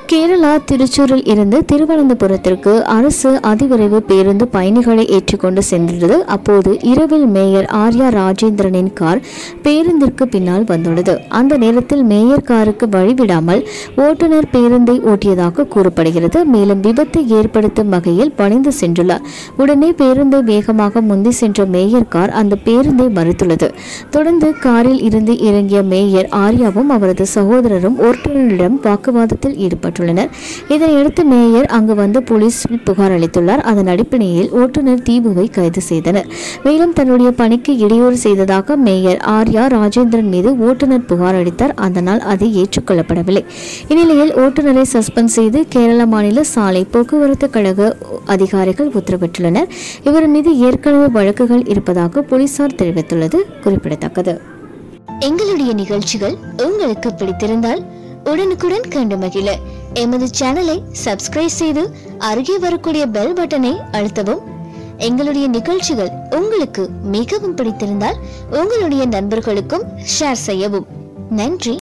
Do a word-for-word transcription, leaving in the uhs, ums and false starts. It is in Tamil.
கேரளா திருச்சூரில் இருந்து திருவனந்தபுரத்திற்கு அரசு அதிவிரைவு பேருந்து பயணிகளை ஏற்றிக்கொண்டு சென்றது. அப்போது இரவில் மேயர் ஆர்யா ராஜேந்திரனின் கார் பேருந்திற்கு பின்னால் வந்துள்ளது. அந்த நேரத்தில் மேயர் காருக்கு வழிவிடாமல் ஓட்டுநர் பேருந்தை ஓட்டியதாக கூறப்படுகிறது. மேலும் விபத்தை ஏற்படுத்தும் வகையில் பணிந்து சென்றுள்ளார். உடனே பேருந்தை வேகமாக முந்தி சென்ற மேயர் கார் அந்த பேருந்தை மறித்துள்ளது. தொடர்ந்து காரில் இருந்து இறங்கிய மேயர் ஆர்யாவும் அவரது சகோதரரும் ஓட்டுநரிடம் வாக்குவாதத்தில் ஈடுபட்டார். இதனையடுத்து மேயர் அங்கு வந்து போலீசில் புகார் அளித்துள்ளார். அதன் அடிப்படையில் ஓட்டுநர் தீபுவை கைது செய்தனர். மேலும் தன்னுடைய பணிக்கு இடையூறு செய்ததாக மேயர் ஆர்யா ராஜேந்திரன் மீது ஓட்டுநர் புகார் அளித்தார். அதனால் அது ஏற்றுக்கொள்ளப்படவில்லை. இந்நிலையில் ஓட்டுநரை சஸ்பெண்ட் செய்து கேரள மாநில சாலை போக்குவரத்து கழக அதிகாரிகள் உத்தரவிட்டுள்ளனர். இவர் மீது ஏற்கனவே வழக்குகள் இருப்பதாக போலீசார் தெரிவித்துள்ளது குறிப்பிடத்தக்கது. எங்களுடைய நிகழ்ச்சிகள் உங்களுக்கு பிடித்திருந்தால் உடனுக்குடன் கண்டு மகிழ எமது சேனலை சப்ஸ்கிரைப் செய்து அருகே வரக்கூடிய பெல் பட்டனை அழுத்தவும். எங்களுடைய நிகழ்ச்சிகள் உங்களுக்கு மிகவும் பிடித்திருந்தால் உங்களுடைய நண்பர்களுக்கும் ஷேர் செய்யவும். நன்றி.